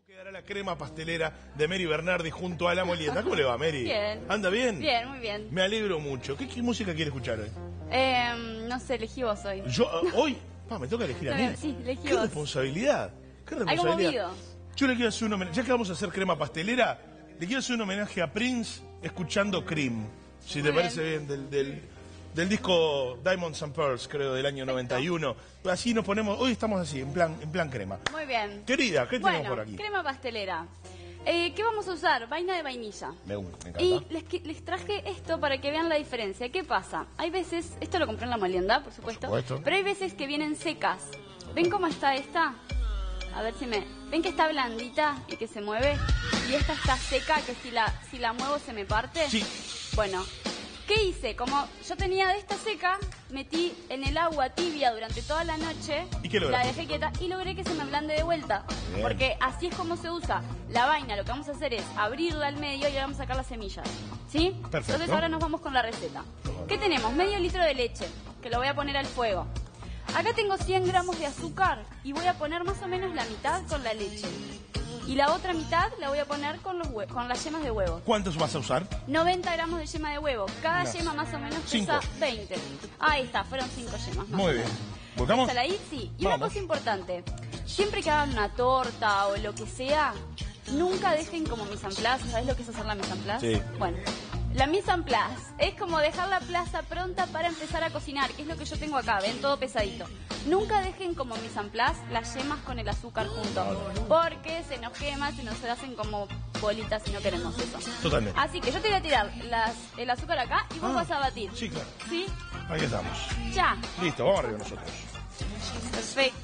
Quedará la crema pastelera de Mary Bernardi junto a la molienda. ¿Cómo le va, Mary? Bien. ¿Anda bien? Bien, muy bien. Me alegro mucho. ¿Qué música quiere escuchar hoy? No sé, elegí vos hoy. Yo, hoy, me toca elegir a mí. Sí, elegí ¿Qué vos. responsabilidad? ¿Qué Algo responsabilidad? movido. Yo le quiero hacer un homenaje. Ya que vamos a hacer crema pastelera, le quiero hacer un homenaje a Prince escuchando Cream. Si te Muy parece bien, del disco Diamonds and Pearls, creo, del año 91. Así nos ponemos, hoy estamos así, en plan crema. Muy bien. Querida, ¿qué tenemos Bueno, por aquí? crema pastelera. ¿Qué vamos a usar? Vaina de vainilla. Me encanta. Y les traje esto para que vean la diferencia. ¿Qué pasa? Hay veces, esto lo compré en la molienda, por supuesto. Pero hay veces que vienen secas. ¿Ven cómo está esta? A ver si me... ¿Ven que está blandita y que se mueve? Y esta está seca, que si la muevo se me parte. Sí. Bueno, ¿qué hice? Como yo tenía de esta seca, metí en el agua tibia durante toda la noche. ¿Y qué la lograste? dejé quieta y logré que se me ablande de vuelta. Bien. Porque así es como se usa la vaina. Lo que vamos a hacer es abrirla al medio y le vamos a sacar las semillas. ¿Sí? Perfecto. Entonces ahora nos vamos con la receta. ¿Qué tenemos? Medio litro de leche, que lo voy a poner al fuego. Acá tengo 100 gramos de azúcar y voy a poner más o menos la mitad con la leche. Y la otra mitad la voy a poner con las yemas de huevo. ¿Cuántos vas a usar? 90 gramos de yema de huevo. Cada Gracias. yema más o menos Cinco. pesa 20. Ahí está, fueron 5 yemas. más Muy o bien. menos. ¿Volcamos? ¿Están ahí? Sí. Y Vamos. una cosa importante. Siempre que hagan una torta o lo que sea, nunca dejen como mise en place. ¿Sabés lo que es hacer la mise en place? Sí. Bueno, la mise en place es como dejar la plaza pronta para empezar a cocinar, que es lo que yo tengo acá. Ven, todo pesadito. Nunca dejen como mise en place las yemas con el azúcar juntos, porque se nos quema, se nos hacen como bolitas y no queremos eso. Totalmente. Así que yo te voy a tirar el azúcar acá y vos Ah, vas a batir. sí, claro. ¿Sí? Ahí estamos. Ya. Listo, vamos arriba nosotros. Perfecto.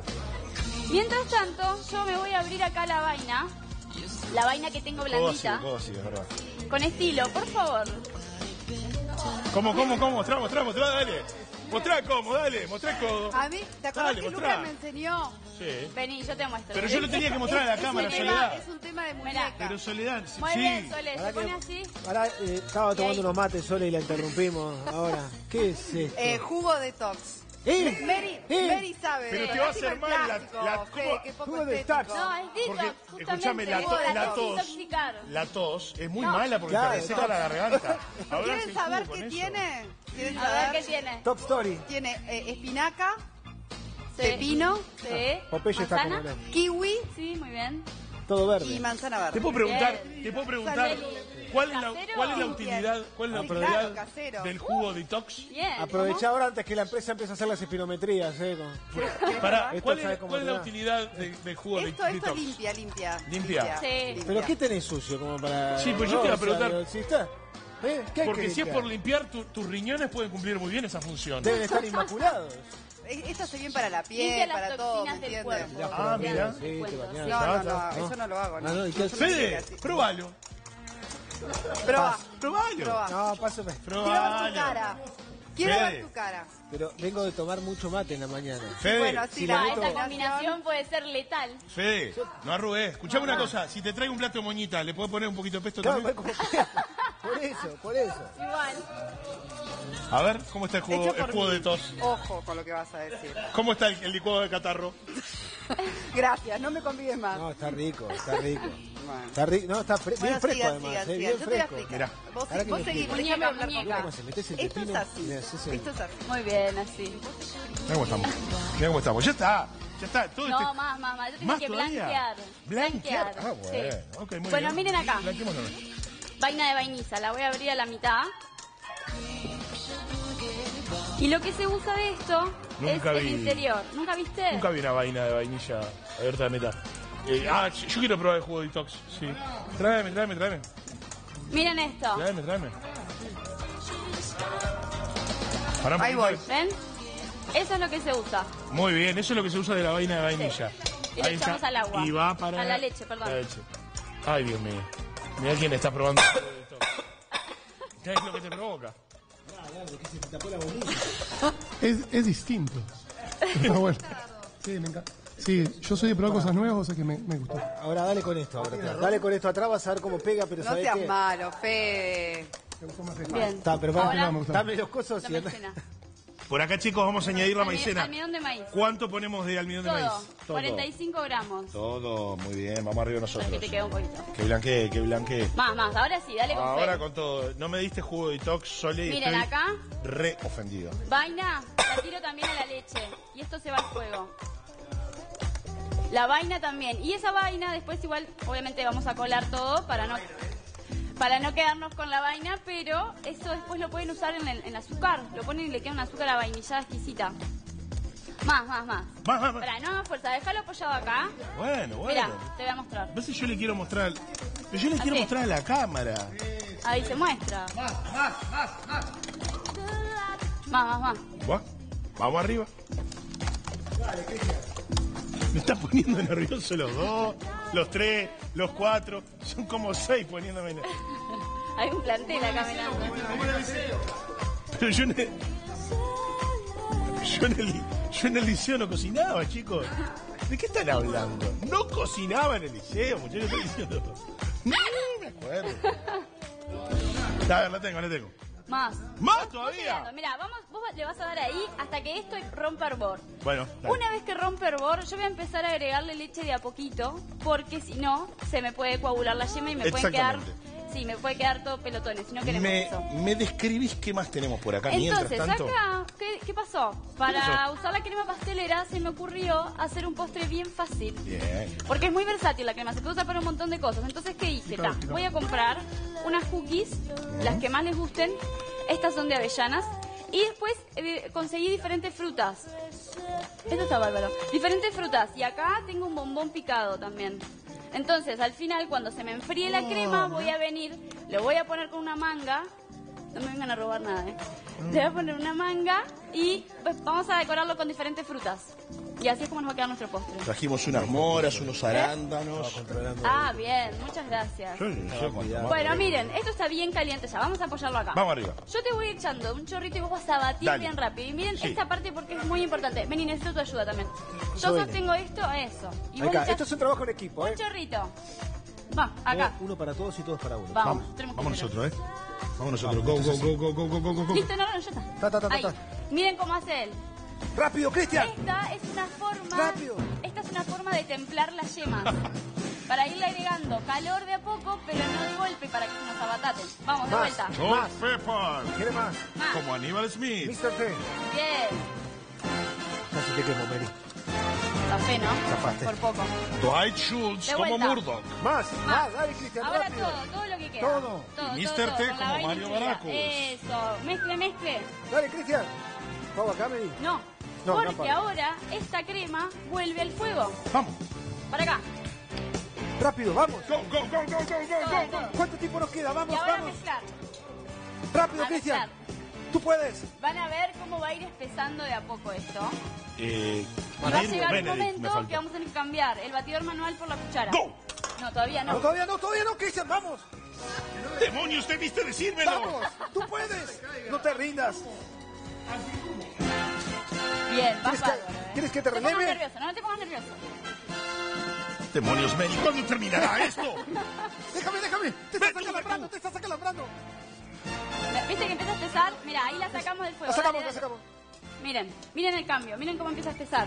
Mientras tanto, yo me voy a abrir acá la vaina que tengo blandita, Todo así, es verdad. con estilo, por favor. ¿Cómo? Mostrá, dale. Mostrá cómo, dale, mostrá codo. A mí, ¿te acordás Dale, que mostrá. Lucas me enseñó? Sí. Vení, yo te muestro. Pero yo lo tenía que mostrar a la cámara, un tema, Soledad. Es un tema de Mirá. muñeca. Pero Soledad, Muy sí. bien, Sole, se Pará pone que- así. Ahora estaba tomando unos mates sola y la interrumpimos. Ahora, ¿qué es esto? Jugo detox. Mary sabe. Pero te va a hacer Encima mal el la- plástico, la- Fe, ¿cómo? qué poco Jugo de estético. tax. No, es Porque, detox, justamente. escúchame, la Detox, tos, desintoxicar. la tos es muy No. mala porque Claro, te reseca la garganta. Ahora ¿Quieren hace saber jugo qué con eso. tiene? ¿Quieren A ver, saber? ¿qué tiene? Top Story. Tiene espinaca, Sí. pepino, Sí. Popeye está como ¿Manzana? loco. kiwi Sí, muy bien. Todo y verde. manzana verde. Te puedo preguntar, Bien. Salud. ¿cuál es la ¿Casero? utilidad, cuál es la Sí, utilidad claro, casero. del jugo detox? Bien. Aproveché ahora antes que la empresa empiece a hacer las espirometrías, Para, Esto ¿cuál sabe es, cómo cuál es te la da. utilidad del jugo Esto detox? limpia. Limpia. Sí. ¿Pero qué tenés sucio como para...? Sí, pues yo te iba a preguntar. si está... ¿Qué hay Porque que si es limpiar? por limpiar, tus riñones pueden cumplir muy bien esa función. Deben estar inmaculados. Esto hace bien para la Limpia piel, las para todo, ¿me toxinas del entiendes? cuerpo. Ah, mira. Sí, te bañás. No, eso no lo hago. Ah, no, ¿y qué haces? Fede, probalo. Probá. Probalo. Probá. No, pásame. Quiero ver tu Probalo. cara. Quiero Fede. ver tu cara. Pero vengo de tomar mucho mate en la mañana. Fede, Bueno, sí, si la la Esta meto- combinación puede ser letal. Fede, no arrugues. Escuchame una cosa, si te traigo un plato de moñita, ¿le puedo poner un poquito de pesto Claro, también? como- por eso. Igual. A ver, ¿cómo está el Hecho jugo, por el jugo mí. de tos? Ojo con lo que vas a decir. ¿Cómo está el licuado de catarro? Gracias, no me convides más. No, está rico, está rico. Bueno. Está rico, no, está bien Bueno, fresco sigan, además, sigan. bien Yo te voy a fresco. explicar. Mirá. Vos, Ahora que vos me seguís, explique. déjame hablar Muñeca, con cómo se metes el Esto es pepino así. y le haces el- Esto es así. Muy bien, así. Mira cómo estamos. Mira cómo estamos. Ya está. Todo No, este... más. Yo tengo ¿Más que todavía? blanquear. ¿Blanquear? Ah, bueno. Sí. Ok, muy Bueno, bien. miren acá. Blanqueémoslo. Vaina de vainilla, la voy a abrir a la mitad. Y lo que se usa de esto Nunca es el vi. interior. ¿Nunca viste? Nunca vi una vaina de vainilla abierta de meta. Yo quiero probar el jugo detox. Sí. Tráeme. Miren esto. Tráeme. Pará un Ahí poquito. voy. ¿Ven? Eso es lo que se usa. Muy bien, eso es lo que se usa de la vaina de vainilla. Y le echamos al agua. Y va para... A la leche, perdón. La leche. Ay, Dios mío. Mira quién está probando el jugo detox. ¿Qué es lo que te provoca? Es distinto. Pero bueno. Sí, me encanta. Sí, yo soy de probar cosas nuevas, o sea que me gustó. Ahora dale con esto, dale con esto atrás, vas a ver cómo pega, pero No ¿sabés seas qué? malo, Fede. Me gustó más esto. Bien. Está, pero para, Ahora, me gusta. dame los cosos y dame anda- escena. Por acá, chicos, vamos a añadir la maicena. Almidón de maíz. ¿Cuánto ponemos de almidón de maíz? Todo. 45 gramos. Todo, muy bien, vamos arriba nosotros. Para que te quede un poquito. Que blanquee, que blanquee. Más, ahora sí, dale con Ahora fe. con todo. No me diste jugo de detox, Sole, y Miren, estoy acá. re ofendido. Vaina, la tiro también a la leche. Y esto se va al fuego. La vaina también. Y esa vaina después igual, obviamente vamos a colar todo para no quedarnos con la vaina, pero eso después lo pueden usar en el azúcar. Lo ponen y le queda un azúcar avainillada exquisita. Más. Más. Pará, no hagas fuerza, déjalo apoyado acá. Bueno. Mirá, te voy a mostrar. A veces yo le quiero mostrar... Pero yo le quiero Así. mostrar a la cámara. Ahí se muestra. Más. ¿Va? Vamos arriba. Me está poniendo nervioso los 2, los 3, los 4. Son como 6 poniéndome nervioso. Hay un plantel acá mirando. Pero yo en el liceo no cocinaba, chicos. ¿De qué están hablando? No cocinaba en el liceo, muchachos. Estoy diciendo. No me acuerdo. A ver, la tengo. Más. ¿Más todavía? Mira, vos le vas a dar ahí hasta que esto rompa hervor. Bueno, dale. Una vez que rompe hervor, yo voy a empezar a agregarle leche de a poquito, porque si no, se me puede coagular la yema y me pueden quedar... Sí, me puede quedar todo pelotones, si no queremos eso. ¿Me describís qué más tenemos por acá Entonces, mientras tanto? acá, ¿qué pasó? Para usar la crema pastelera se me ocurrió hacer un postre bien fácil. Bien. Porque es muy versátil la crema, se puede usar para un montón de cosas. Entonces, ¿qué hice? Voy a comprar unas cookies, las que más les gusten. Estas son de avellanas. Y después conseguí diferentes frutas. Esto está bárbaro. Diferentes frutas. Y acá tengo un bombón picado también. Entonces, al final, cuando se me enfríe la crema, voy a venir, lo voy a poner con una manga. No me vengan a robar nada, ¿eh? Le voy a poner una manga y pues, vamos a decorarlo con diferentes frutas. Y así es como nos va a quedar nuestro postre. Trajimos unas moras, unos arándanos. Ah, bien, muchas gracias. Bueno, miren, esto está bien caliente ya. Vamos a apoyarlo acá. Vamos arriba. Yo te voy echando un chorrito y vos vas a batir Dale. bien rápido. Y miren Sí. esta parte porque es muy importante. Vení, necesito tu ayuda también. Yo Suena. sostengo esto a eso. Y vos Acá, echás esto es un trabajo en equipo, un chorrito. Va, acá. Uno para todos y todos para uno. Vamos, tenemos que Vamos hacerlo. nosotros, Vamos nosotros. Go. Listo, no, ya está. Ta. Ahí. Miren cómo hace él. ¡Rápido, Cristian! Esta es una forma. Rápido. Esta es una forma de templar las yemas. Para irle agregando calor de a poco, pero no de golpe para que se nos abataten. Vamos, de Más. vuelta. Salt pepper. ¿Quiere más? Más. Como Aníbal Smith. Mr. T. Yes. Casi te quemo, Mary. Café, ¿no? Zafaste. Por poco. Dwight Schultz De como vuelta. Murdoch. Más, dale, Cristian, Ahora rápido. todo lo que queda. Todo. Y Mr. todo, T con la como vaina Mario incluida. Baracus. Eso. Mezcle. Dale, Cristian. ¿Vamos acá, Mary? No. No, Porque acá, Pablo. ahora esta crema vuelve al fuego. Vamos. Para acá. Rápido, vamos. Go. ¿Cuánto tiempo nos queda? Y Vamos, ahora vamos. mezclar. Rápido, A Cristian. mezclar. Tú puedes. Van a ver cómo va a ir espesando de a poco esto. Y Y va a llegar un Benedict, me momento faltó. que vamos a tener que cambiar el batidor manual por la cuchara. Go. No, todavía no. No, todavía no, Cristian, vamos. ¡Demonios, debiste decírmelo! Vamos, tú puedes. No te rindas. Bien, vas ¿Quieres que- bárbaro, ¿eh? quieres que te No pongas releve? nervioso, no te pongas nervioso. ¡Demonios, Mary! ¿Cuándo terminará esto? Déjame. Te estás acalambrando. ¿Viste que empieza a espesar? Mira, ahí la sacamos del fuego. La sacamos, Dale, la dale. sacamos. Miren el cambio, miren cómo empieza a espesar.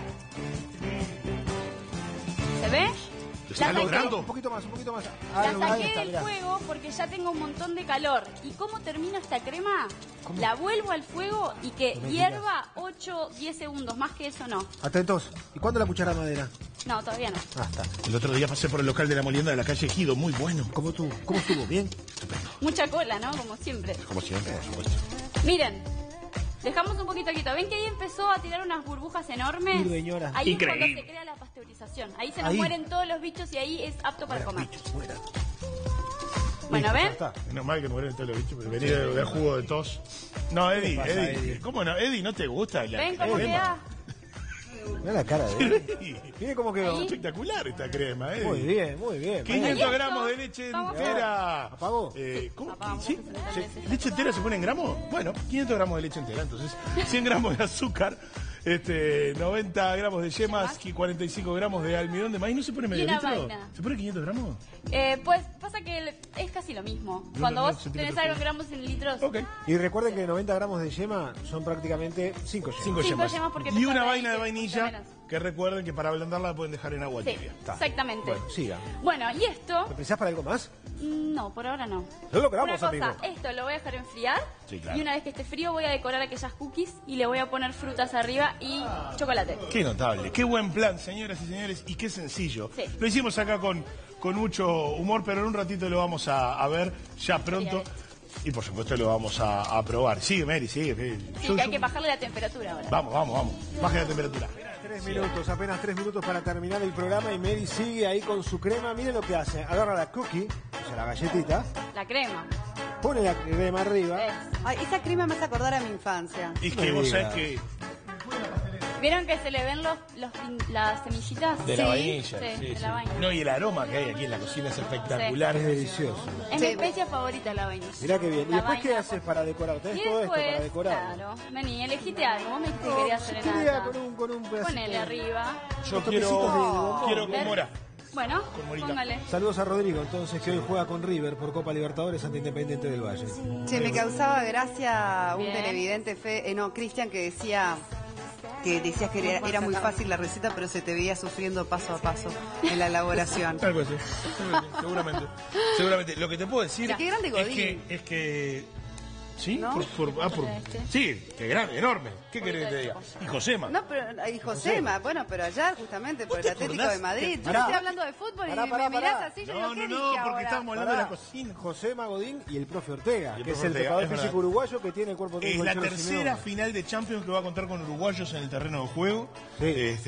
¿Se ve? ¿Lo está La saqué- logrando? Un poquito más. La Ahí saqué está, del mirá. fuego porque ya tengo un montón de calor. ¿Y cómo termino esta crema? La vuelvo al fuego y que me hierva 8-10 segundos. Más que eso no. Atentos. ¿Y cuándo la cuchara de madera? No, todavía no. Ah, está. El otro día pasé por el local de la molienda de la calle Ejido, muy bueno. ¿Cómo estuvo? ¿Bien? Mucha cola, ¿no? Como siempre. Como siempre, por supuesto. Miren, dejamos un poquito quieto. ¿Ven que ahí empezó a tirar unas burbujas enormes? Irbeñora. Ahí es Increíble. cuando se crea la pasteurización. Ahí se nos Ahí. mueren todos los bichos y ahí es apto para comer. Bichos, fuera. Bueno, Listo, ¿ven? ya está. Menos mal que mueren todos los bichos, pero venía de jugo de tos. No, Eddie, pasa, Eddie. Eddie? ¿Cómo no? Eddie, ¿no te gusta ¿Ven cómo crema? queda? Mira la cara de él. Eddie, Mire cómo quedó. Ahí. espectacular esta crema, Eddie. Muy bien. 500 Ahí gramos de está. leche Vamos. entera. ¿Apagó? ¿Cómo? Apagamos, ¿Sí? vamos a hacer ¿Leche entera se pone en gramos? Bueno, 500 gramos de leche entera, entonces 100 gramos de azúcar. 90 gramos de yemas y 45 gramos de almidón de maíz. ¿No se pone medio Y una litro? vaina. ¿Se pone 500 gramos? Pues pasa que es casi lo mismo. Cuando no, vos centímetros tenés algo en gramos en litros, Ok. Y recuerden que 90 gramos de yema son prácticamente 5 yemas. 5 Cinco yemas. yemas porque Y pesa una 20, vaina de mucho vainilla menos. que recuerden que para ablandarla la pueden dejar en agua sí, tibia. Está. exactamente. Bueno, siga. Bueno, y esto, ¿Me pensás para algo más? no, por ahora no. No lo Una grabamos, cosa, amigo. esto lo voy a dejar enfriar Sí, claro. y una vez que esté frío voy a decorar aquellas cookies y le voy a poner frutas arriba y chocolate. Qué notable, qué buen plan, señoras y señores, y qué sencillo. Sí. Lo hicimos acá con mucho humor, pero en un ratito lo vamos a ver ya pronto. Y por supuesto lo vamos a probar. Sigue, Mary, sigue. Sí, que hay que bajarle la temperatura ahora. Vamos. Baje la temperatura. 3 minutos, apenas 3 minutos para terminar el programa y Mary sigue ahí con su crema. Miren lo que hace. Agarra la cookie, o sea, la galletita, La crema. pone la crema arriba. ¿Ves? Ay, esa crema me hace acordar a mi infancia. Y es No que me vos digas. sabés que ¿Vieron que se le ven las semillitas? de la vainilla. Sí, de la vainilla. No, y el aroma que hay aquí en la cocina es espectacular. Es delicioso. Es Sí. mi especie favorita la vainilla. Mirá qué bien. ¿Y La después qué vaina haces para decorar? ¿Tenés Y todo esto para después, decorar? claro, vení, elegite algo. Vos me dijiste que No, querías si serenata. quería con un pedacito. Ponele arriba. Yo Estos besitos de bombón. quiero con mora. Bueno, Con morita. póngale. Saludos a Rodrigo, entonces, que hoy juega con River por Copa Libertadores ante Independiente del Valle. Che, me causaba gracia un Bien. televidente, Cristian, que decías que era muy fácil la receta, pero se te veía sufriendo paso a paso en la elaboración. Algo así. Seguramente. Lo que te puedo decir Qué grande Godín. es que ¿sí? ¿No? Sí, qué grande, enorme. ¿Qué querés que te diga? Y Josema. No, pero y Josema, bueno, pero allá justamente por el te Atlético acordás de Madrid. que- Yo estoy hablando de fútbol y me mirás así, yo digo, ¿qué dije porque ahora? estábamos hablando de la cocina. José Magodín y el profe Ortega, Y el que es profe el Ortega, preparador es verdad. físico uruguayo que tiene el cuerpo Es técnico la del Cholo tercera Simeone. final de Champions que va a contar con uruguayos en el terreno de juego. Sí.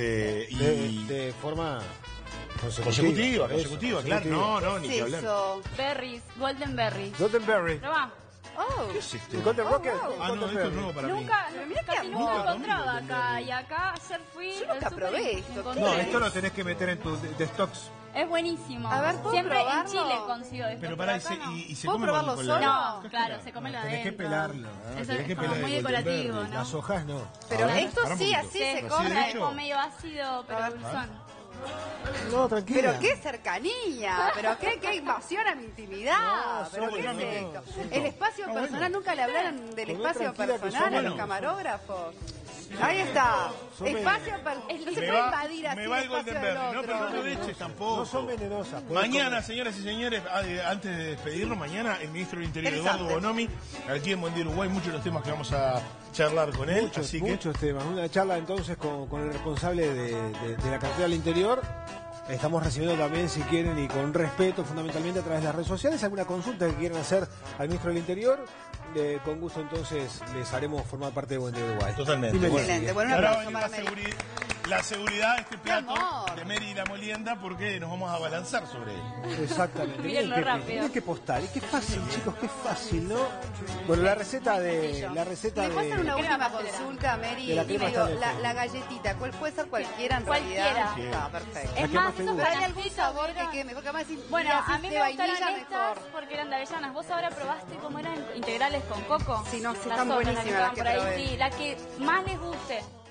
Y De forma consecutiva, Eso, claro. No, ni ¿Qué que es hablar. eso? Berries, golden berries. Goldenberry. Probá. Oh, ¿Qué es esto? ¿El Golden Rocket? wow. Ah, no, esto es nuevo para mí. Nunca, mirá qué casi nunca amor. encontraba Golden acá. berry. Y acá ayer fui. Yo nunca al súper probé y esto. encontré. No, esto lo tenés que meter en tu de stocks. Es buenísimo. A ver, ¿puedo Siempre probarlo? en Chile consigo esto. Pero pará, acá no. y se ¿Puedo come probarlo con solo? la... No, claro, se come la Tenés que adentro. pelarlo. Eso tenés es que como pelar muy el golden decorativo, berry. ¿no? Las hojas no. pero A ver, esto para un sí, poquito. así Sí, se de come. es como medio ácido, pero dulzón. No, tranquila. Pero qué cercanía, pero qué invasión a mi intimidad. No, pero somos- qué es no, esto. no. El espacio personal, nunca le hablaron del Comé espacio tranquila que personal a somos- los camarógrafos. Ahí está. Son Espacio personal. No se Me puede va, invadir así me va el el Golden espacio del Berry. No, pero no otro. lo eches tampoco. No son venenosas. podés Mañana, comer. señoras y señores, antes de despedirnos, mañana el ministro del Interior, Interesante. Eduardo Bonomi, aquí en Buen Día Uruguay, muchos de los temas que vamos a charlar con él. Muchos, así que muchos temas. Una charla entonces con el responsable de la cartera del interior. Estamos recibiendo también, si quieren, y con respeto, fundamentalmente a través de las redes sociales, alguna consulta que quieran hacer al ministro del Interior. Con gusto, entonces, les haremos formar parte de Buen Día Uruguay. Totalmente. Dime, Excelente. Bueno, un ahora va a aplauso venir para Mary. la seguridad de este plato amor. de Mary y la molienda porque nos vamos a balanzar sobre él. Exactamente. Mírenlo rápido. Miren qué postal. Y qué fácil, chicos, qué fácil, ¿no? Bueno, la receta de... La receta ¿Me puedo hacer una de... última pastelera. consulta, Mary? De la Y crema digo, está en el la galletita, ¿cuál puede ser cualquiera en Cualquiera. realidad? Está perfecto. Es que más, más te esos gusta. ¿Hay algún granjitos, sabor que ¿vieron? queme? Porque además si Bueno, le a haces mí de me gustaron vainilla, estas mejor. porque eran de avellanas. ¿Vos ahora probaste cómo eran integrales con coco? Sí, no, sí, Las están otras, buenísimas que las estaban que por ahí. probé. Sí, la que más les guste.